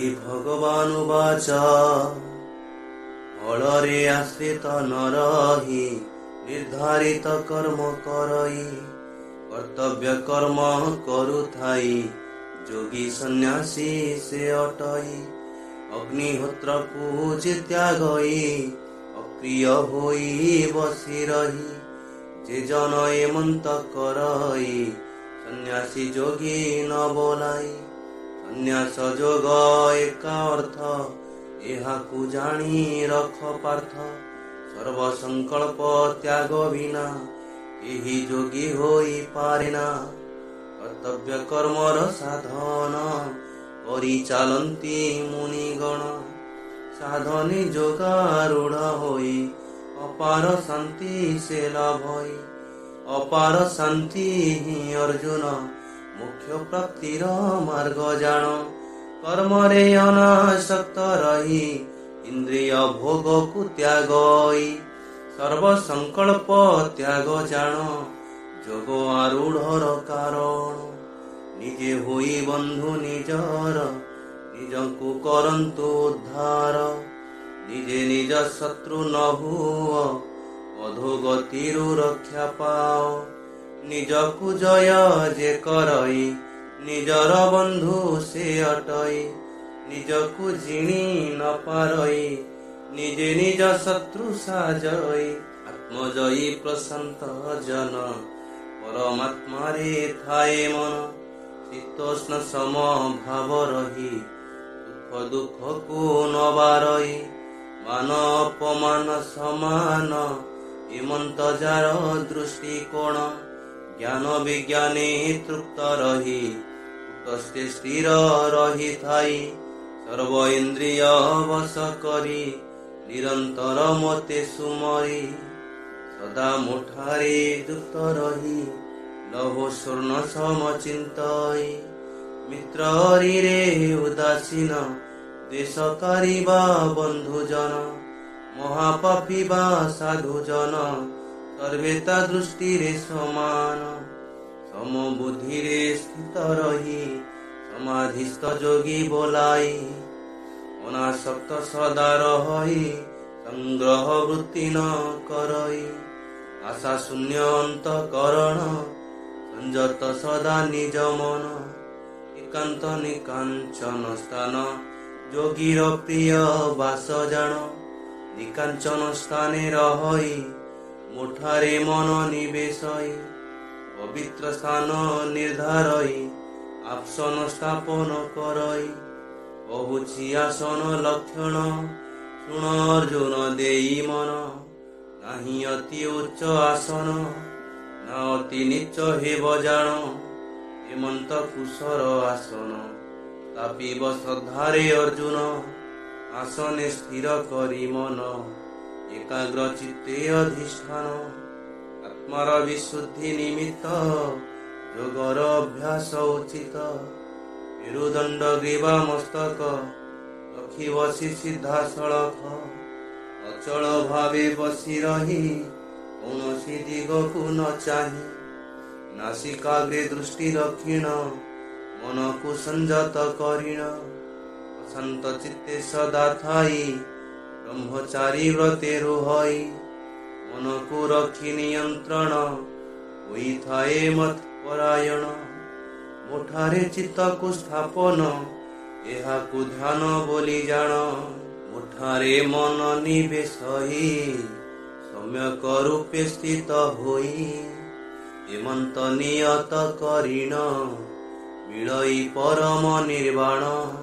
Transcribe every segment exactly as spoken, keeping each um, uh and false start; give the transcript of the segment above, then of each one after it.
भगवान उवाच फलरे आश्रित न रहि निर्धारित कर्म करई कर्तव्य कर्म करुथाई जोगी सन्यासी से अटई अग्निहोत्र पूज त्यागई अप्रिय होई बसी रही जे जन एमंत करई सन्यासी जोगी न बोलाई सन्यास जोग एका अर्थ एहाकु जानी रख पार्थ सर्व संकल्प त्याग बिना एही जोगी होई पारेना कर्तव्य कर्मर साधन करी चालंती मुनिगण साधनी जोगारूढ़ होई अपार शांति से लाभई अपार शांति ही अर्जुन मुख्य प्राप्तिर मार्ग जान कर्म रे अनासक्त रही इंद्रिय भोग को त्यागई सर्व संकल्प त्याग जान जोग आरूढ़र कारण निजे होई बंधु निजर निजंकु करंतु उद्धार निजे निज शत्रु न हुओ अधोगतिरु रक्षा पाओ निजकु जय जे करई निजर बंधु से अटई निजकु जिणी न पारई निजे निज शत्रु साजई आत्मजयी प्रशांत जन परमात्मा रे थाए मन शीतोष्ण सम भाव रही दुख दुख को न बारई मान अपमान समान एमंत जार दृष्टिकोण ज्ञान विज्ञाने तृप्त रही कुटस्थे स्थिर रही थाई सर्व इंद्रिय वश करी निरंतर मते सुमरी सदा मुठारे युक्त रही लहो स्वर्ण सम चिंतई मित्र रे उदासीन देश कारिबा बंधुजन महापापी बा साधुजन सर्वेता दृष्टि रे समान समबुद्धि रे स्थित रही समाधिस्थ जोगी बोलाई अनासक्त सदा रही संग्रह वृत्ति न करई आशा शून्य अंतकरण संजत सदा निज मन एकांत निकांचन स्थान जोगीर प्रिय बास जान निकांचन स्थाने रही मुठारे मन निवेशई पवित्र स्थान निर्धारई आसन स्थापन करई बहुछि आसन लक्षण शुण अर्जुन देई मन नाही अति उच्च आसन ना अति नीच हेब जान हेमंत कुशर आसन तापिब श्रद्धारे अर्जुन आसने स्थिर करी मन एकाग्र चित्ते अधिष्ठान आत्मार विशुद्धि निमित्त जोगर अभ्यास उचित मेरुदंड ग्रीवा मस्तक रखी बसी सिद्धा सड़क अचल भावे बसी रही कौनसी दिग को न चाही नासिकाग्रे दृष्टि रखिण मन को संजत करिण अशांत चित्ते सदा थाई ब्रह्मचारी व्रते रुहई मन को रखी नियंत्रण होई थाए मत परायण मुठारे चित्त को स्थापन एहा को ध्यान बोली जान मुठारे मन निवेशई सम्यक रूपे स्थित होई एमंत नियत करिण मिलई परम निर्वाण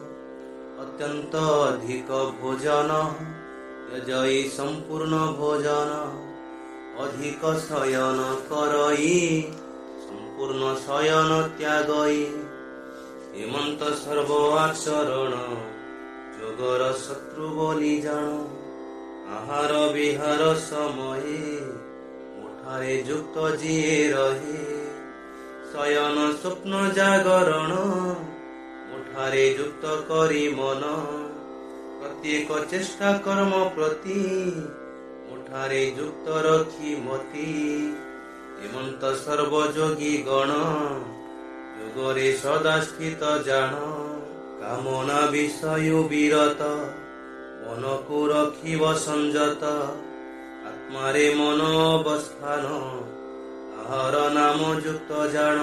अत्यंत अधिक भोजन त्यजई संपूर्ण भोजन अधिक शयन करई संपूर्ण शयन त्यागई हेमंत सर्व आचरण जोगर शत्रु बोली जान आहार विहार समये मुठारे युक्त जिए रहे शयन स्वप्न जागरण मुठारे युक्त करी मन प्रत्येक चेष्टा कर्म प्रति मुठारे युक्त रखी मति हेमंत सर्वयोगी गण योगरे सदा स्थित जान କାମନା ବିଷୟ ବିରତ ମନକୁ ରଖିବ ସଂଯତ ଆତ୍ମାରେ ମନ ଅବସ୍ଥାନ ଆହାର ନାମ ଯୁକ୍ତ ଜାଣ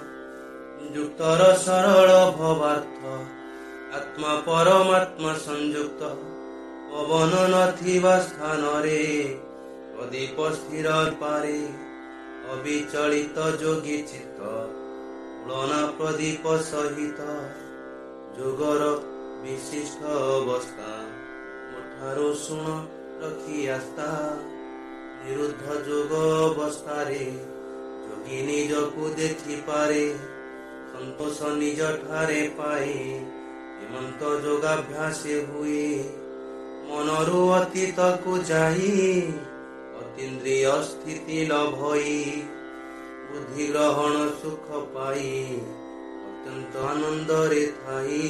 ଯୁକ୍ତର ସରଳ ଭବାର୍ଥ ଆତ୍ମା ପରମାତ୍ମା ସଂଯୁକ୍ତ ପବନ ନଥିବା ସ୍ଥାନରେ ପ୍ରଦୀପ ସ୍ଥିର ପାରେ ଅବିଚଳିତ ଯୋଗୀ ଚିତ୍ତ ତୁଳନା ପ୍ରଦୀପ ସହିତ ଯୋଗର ବିଶିଷ୍ଟ ଅବସ୍ଥା ମୋଠାରୁ ଶୁଣ ରଖି ଆସ୍ଥା ନିରୁଦ୍ଧ ଯୋଗ ଅବସ୍ଥାରେ ଯୋଗୀ ନିଜକୁ ଦେଖିପାରେ ସନ୍ତୋଷ ନିଜ ଠାରେ ପାଏ ହେମନ୍ତ ଯୋଗାଭ୍ୟାସ ହୁଏ ମନରୁ ଅତୀତକୁ ଯାଇ ଅତୀନ୍ଦ୍ରିୟ ସ୍ଥିତି ଲଭଇ ବୁଦ୍ଧି ଗ୍ରହଣ ସୁଖ ପାଇ ଅତ୍ୟନ୍ତ ଆନନ୍ଦରେ ଥାଇ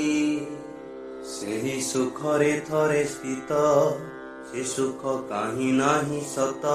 ସେହି ସୁଖରେ ଥରେ ସ୍ଥିତ ସେ ସୁଖ କାହିଁ ନାହିଁ ସତ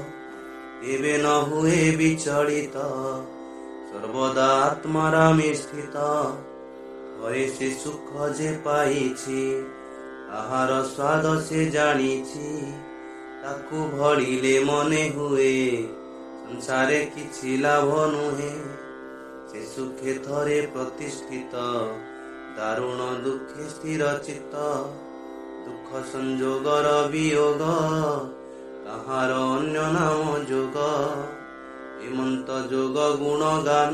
ଏବେ ନ ହୁଏ ବିଚଳିତ ସର୍ବଦା ଆତ୍ମାରାମେ ସ୍ଥିତ ଥରେ ସେ ସୁଖ ଯେ ପାଇଛି ତାହାର ସ୍ୱାଦ ସେ ଜାଣିଛି ତାକୁ ଭଳିଲେ ମନେ ହୁଏ ସଂସାରେ କିଛି ଲାଭ ନୁହେଁ ସେ ସୁଖେ ଥରେ ପ୍ରତିଷ୍ଠିତ ଦାରୁଣ ଦୁଃଖେ ସ୍ଥିର ଚିତ୍ତ ଦୁଃଖ ସଂଯୋଗର ବିୟୋଗ ତାହାର ଅନ୍ୟ ନାମ ଯୋଗ ହେମନ୍ତ ଯୋଗ ଗୁଣ ଗାନ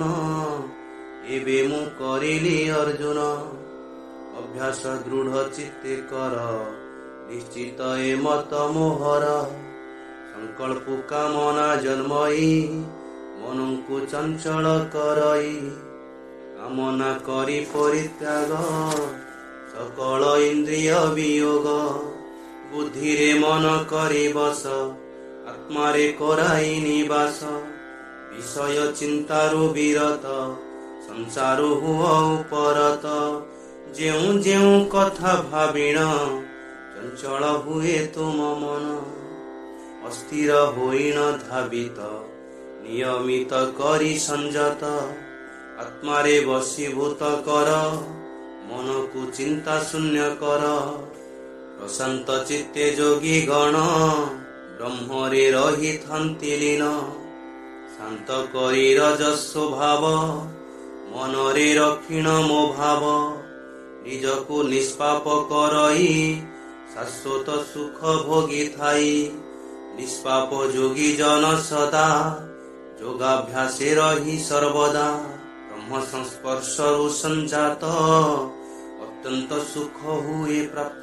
ଏବେ ମୁଁ କରିଲି ଅର୍ଜୁନ ଅଭ୍ୟାସ ଦୃଢ଼ ଚିତ୍ତେ କର ନିଶ୍ଚିତ ଏ ମତ ମୋହର ସଂକଳ୍ପ କାମନା ଜନ୍ମଇ ମନକୁ ଚଞ୍ଚଳ କରଇ କାମନା କରି ପରିତ୍ୟାଗ ସକଳ ଇନ୍ଦ୍ରିୟ ବିୟୋଗ ବୁଦ୍ଧିରେ ମନ କରି ବସ ଆତ୍ମାରେ କରାଇ ନିବାସ ବିଷୟ ଚିନ୍ତାରୁ ବିରତ ସଂସାରୁ ହୁଅ ଉପରତ ଯେଉଁ ଯେଉଁ କଥା ଭାବିଣ ଚଞ୍ଚଳ ହୁଏ ତୁମ ମନ ଅସ୍ଥିର ହୋଇଣ ଧାବିତ ନିୟମିତ କରି ସଂଯତ ଆତ୍ମାରେ ବଶୀଭୂତ କର ମନକୁ ଚିନ୍ତା ଶୂନ୍ୟ କର ପ୍ରଶାନ୍ତ ଚିତ୍ତେ ଯୋଗୀ ଗଣ ବ୍ରହ୍ମରେ ରହିଥାନ୍ତି ଲୀନ ଶାନ୍ତ କରି ରଜସ୍ୱ ଭାବ ମନରେ ରଖିଣ ମୋ ଭାବ ନିଜକୁ ନିଷ୍ପାପ କରଇ ଶାଶ୍ୱତ ସୁଖ ଭୋଗିଥାଇ ନିଷ୍ପାପ ଯୋଗୀ ଜନ ସଦା ଯୋଗାଭ୍ୟାସେ ରହି ସର୍ବଦା ବ୍ରହ୍ମ ସଂସ୍ପର୍ଶରୁ ସଂଜାତ ଅତ୍ୟନ୍ତ ସୁଖ ହୁଏ ପ୍ରାପ୍ତ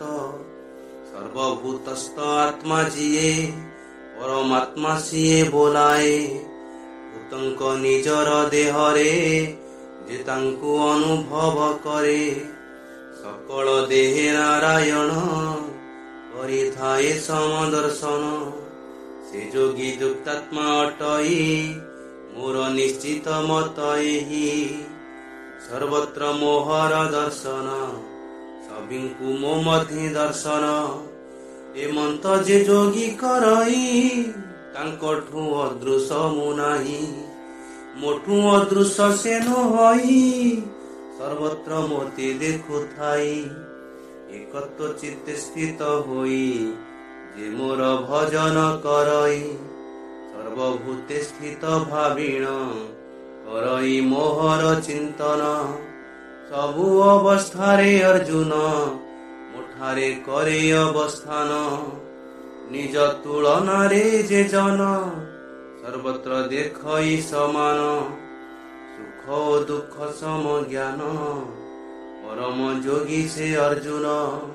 ସର୍ବଭୂତସ୍ଥ ଆତ୍ମା ଯିଏ ପରମାତ୍ମା ସିଏ ବୋଲାଏ ଭୂତଙ୍କ ନିଜର ଦେହରେ ଯେ ତାଙ୍କୁ ଅନୁଭବ କରେ ସକଳ ଦେହେ ନାରାୟଣ କରିଥାଏ ସମଦର୍ଶନ ସେ ଯୋଗୀ ଯୁକ୍ତାତ୍ମା ଅଟଇ ମୋର ନିଶ୍ଚିତ ମତ ଏହି ସର୍ବତ୍ର ମୋହର ଦର୍ଶନ ସଭିଙ୍କୁ ମୋ ମଧ୍ୟ ଦର୍ଶନ ଏମନ୍ତ ଯେ ଯୋଗୀ କରଇ ତାଙ୍କଠୁ ଅଦୃଶ ମୁଁ ନାହିଁ ମୋଠୁ ଅଦୃଶ ସେ ନହଇ ସର୍ବତ୍ର ମୋତେ ଦେଖୁଥାଇ ଏକତ୍ୱ ଚିତ୍ତେ ସ୍ଥିତ ହୋଇ ଯେ ମୋର ଭଜନ କରଇ ସର୍ବଭୂତେ ସ୍ଥିତ ଭାବିଣ କରଇ ମୋହର ଚିନ୍ତନ ସବୁ ଅବସ୍ଥାରେ ଅର୍ଜୁନ ମୋଠାରେ କରେ ଅବସ୍ଥାନ ନିଜ ତୁଳନାରେ ଯେ ଜନ ସର୍ବତ୍ର ଦେଖଇ ସମାନ ସୁଖ ଓ ଦୁଃଖ ସମ ଜ୍ଞାନ ପରମ ଯୋଗୀ ସେ ଅର୍ଜୁନ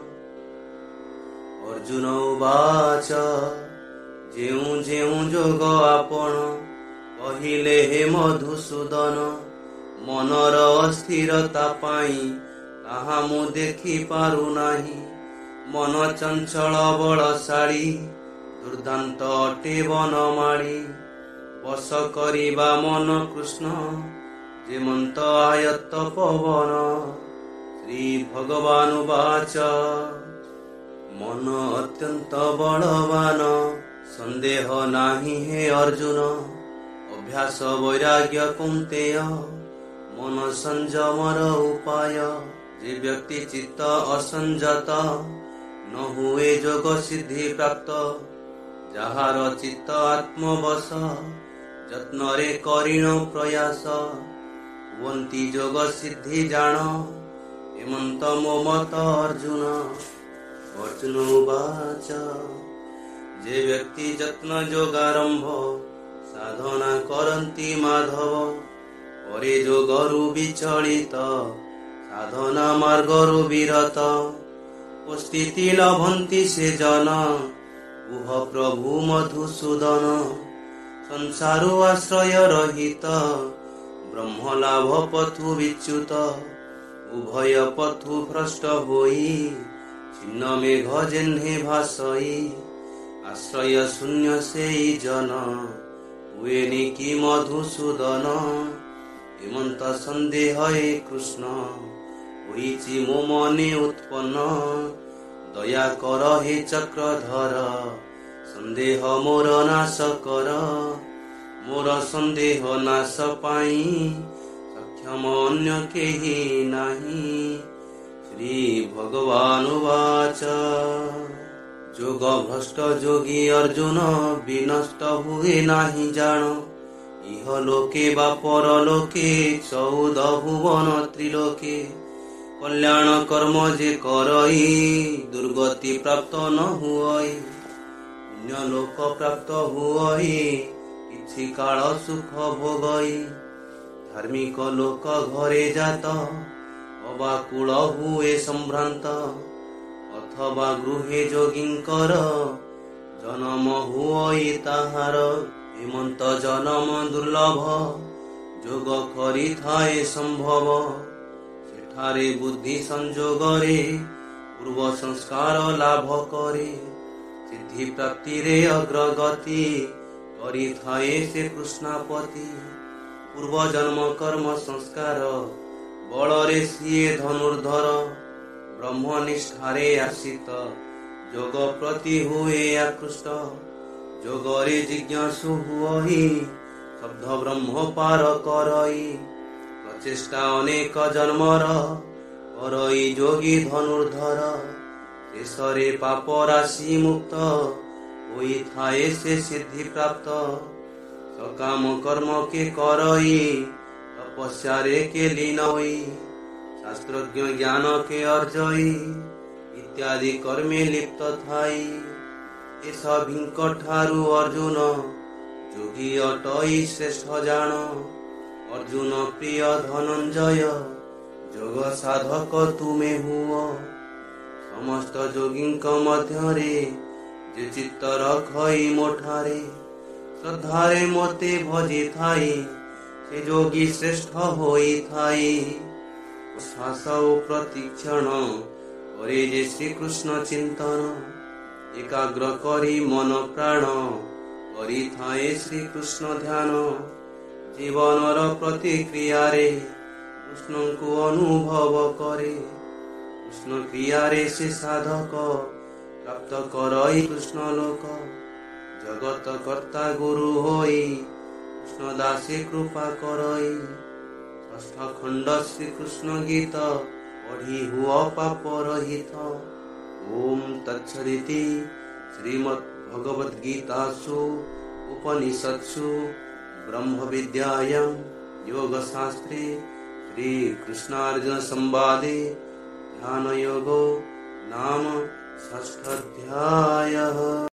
ଅର୍ଜୁନ ଉବାଚ ଯେଉଁ ଯେଉଁ ଯୋଗ ଆପଣ କହିଲେ ହେ ମଧୁସୂଦନ ମନର ଅସ୍ଥିରତା ପାଇଁ ତାହା ମୁଁ ଦେଖି ପାରୁନାହିଁ ମନ ଚଞ୍ଚଳ ବଳଶାଳୀ ଦୁର୍ଦାନ୍ତ ଅଟେ ବନମାଳୀ ବଶ କରିବା ମନ କୃଷ୍ଣ ଯେମନ୍ତ ଆୟତ୍ତ ପବନ ଶ୍ରୀ ଭଗବାନ ବାଚ ମନ ଅତ୍ୟନ୍ତ ବଳବାନ ସନ୍ଦେହ ନାହିଁ ହେ ଅର୍ଜୁନ ଅଭ୍ୟାସ ବୈରାଗ୍ୟ କୁନ୍ତେୟ ମନ ସଂଯମର ଉପାୟ जे व्यक्ति चित्त असंजत न हुए जोग सिद्धि प्राप्त ଯାହାର ଚିତ୍ତ ଆତ୍ମବଶ ଯତ୍ନରେ କରିଣ ପ୍ରୟାସ ହୁଅନ୍ତି ଯୋଗ ସିଦ୍ଧି ଜାଣ ଏମନ୍ତ ମୋ ମତ ଅର୍ଜୁନ। ଅର୍ଜୁନ ଉବାଚ ଯେ ବ୍ୟକ୍ତି ଯତ୍ନ ଯୋଗାରମ୍ଭ ସାଧନା କରନ୍ତି ମାଧବ ପରେ ଯୋଗରୁ ବିଚଳିତ ସାଧନା ମାର୍ଗରୁ ବିରତ ସ୍ଥିତି ଲଭନ୍ତି ସେ ଜନ କୁହ ପ୍ରଭୁ ମଧୁସୂଦନ ସଂସାରୁ ଆଶ୍ରୟ ରହିତ ବ୍ରହ୍ମ ଲାଭ ପଥୁ ବିଚ୍ୟୁତ ଉଭୟ ପଥୁ ଭ୍ରଷ୍ଟ ହୋଇ ଛିନ୍ନ ମେଘ ଯେହ୍ନେ ଭାସଇ ଆଶ୍ରୟ ଶୂନ୍ୟ ସେଇ ଜନ ହୁଏନି କି ମଧୁସୂଦନ। ଏମନ୍ତ ସନ୍ଦେହ ଏ କୃଷ୍ଣ ହୋଇଛି ମୋ ମନେ ଉତ୍ପନ୍ନ ଦୟା କର ହେ ଚକ୍ରଧର ସନ୍ଦେହ ମୋର ନାଶ କର ମୋର ସନ୍ଦେହ ନାଶ ପାଇଁ ସକ୍ଷମ ଅନ୍ୟ କେହି ନାହିଁ। ଶ୍ରୀ ଭଗବାନ ବାଚ ଯୋଗ ଭ୍ରଷ୍ଟ ଯୋଗୀ ଅର୍ଜୁନ ବିନଷ୍ଟ ହୁଏ ନାହିଁ ଜାଣ ଇହ ଲୋକେ ବା ପରଲୋକେ ଚଉଦ ଭୁବନ ତ୍ରିଲୋକେ କଲ୍ୟାଣ କର୍ମ ଯେ କରଇ ଦୁର୍ଗତି ପ୍ରାପ୍ତ ନ ହୁଅଇ ପୁଣ୍ୟ ଲୋକ ପ୍ରାପ୍ତ ହୁଅଇ କିଛି କାଳ ସୁଖ ଭୋଗଇ ଧାର୍ମିକ ଲୋକ ଘରେ ଜାତ ଅବାକୁଳ ହୁଏ ସମ୍ଭ୍ରାନ୍ତ ଅଥବା ଗୃହେ ଯୋଗୀଙ୍କର ଜନମ ହୁଅଇ ତାହାର ହେମନ୍ତ ଜନମ ଦୁର୍ଲଭ ଯୋଗ କରିଥାଏ ସମ୍ଭବ ସେଠାରେ ବୁଦ୍ଧି ସଂଯୋଗରେ ପୂର୍ବ ସଂସ୍କାର ଲାଭ କରେ ସିଦ୍ଧି ପ୍ରାପ୍ତିରେ ଅଗ୍ରଗତି କରିଥାଏ ସେ କୃଷ୍ଣାପତି ପୂର୍ବ ଜନ୍ମ କର୍ମ ସଂସ୍କାର ବଳରେ ସିଏ ଧନୁର୍ଧର ବ୍ରହ୍ମନିଷ୍ଠାରେ ଆସିତ ଯୋଗ ପ୍ରତି ହୁଏ ଆକୃଷ୍ଟ ଯୋଗରେ ଜିଜ୍ଞାସୁ ହୁଅଇ ଶବ୍ଦ ବ୍ରହ୍ମ ପାର କରଇ ପ୍ରଚେଷ୍ଟା ଅନେକ ଜନ୍ମର କରଇ ଯୋଗୀ ଧନୁର୍ଧର ଶେଷରେ ପାପ ରାଶି ମୁକ୍ତ ହୋଇଥାଏ ସେ ସିଦ୍ଧି ପ୍ରାପ୍ତ ସକାମ କର୍ମ କେ କରଇ ତପସ୍ୟାରେ କେ ଲୀନ ହୋଇ ଶାସ୍ତ୍ରଜ୍ଞ ଜ୍ଞାନ କେ ଅର୍ଜଇ ଇତ୍ୟାଦି କର୍ମେ ଲିପ୍ତ ଥାଇ ଏସଭିଙ୍କ ଠାରୁ ଅର୍ଜୁନ ଯୋଗୀ ଅଟଇ ଶ୍ରେଷ୍ଠ ଜାଣ ଅର୍ଜୁନ ପ୍ରିୟ ଧନଞ୍ଜୟ ଯୋଗ ସାଧକ ତୁମେ ହୁଅ ସମସ୍ତ ଯୋଗୀଙ୍କ ମଧ୍ୟରେ ଯେ ଚିତ୍ତ ରଖଇ ମୋଠାରେ ଶ୍ରଦ୍ଧାରେ ମୋତେ ଭଜିଥାଇ ସେ ଯୋଗୀ ଶ୍ରେଷ୍ଠ ହୋଇଥାଇ ଶ୍ୱାସ ଓ ପ୍ରତିକ୍ଷଣ করে যে শ্রীকৃষ্ণ চিন্তন একাগ্র করি মন প্রাণ করিথায়ে শ্রীকৃষ্ণ ধ্যান জীবনর প্রতিক্রিয়ারে কৃষ্ণଙ୍କୁ অনুভব করে কৃষ্ণ ক্রিয়ারে সে সাধক প্রাপ্ত করই কৃষ্ণ লোক জগত কর্তা গুরু হই কৃষ্ণ দাসে কৃপা করই ষষ্ঠ খণ্ড শ্রীকৃষ্ণ গীত पढ़ी हुआ पाप रहित। ओम तत्सदिति श्रीमद् भगवद गीतासु उपनिषत्सु ब्रह्म विद्यायां योग शास्त्रे श्री कृष्णार्जुन संवादे ध्यान योगो नाम षष्ठाध्यायः।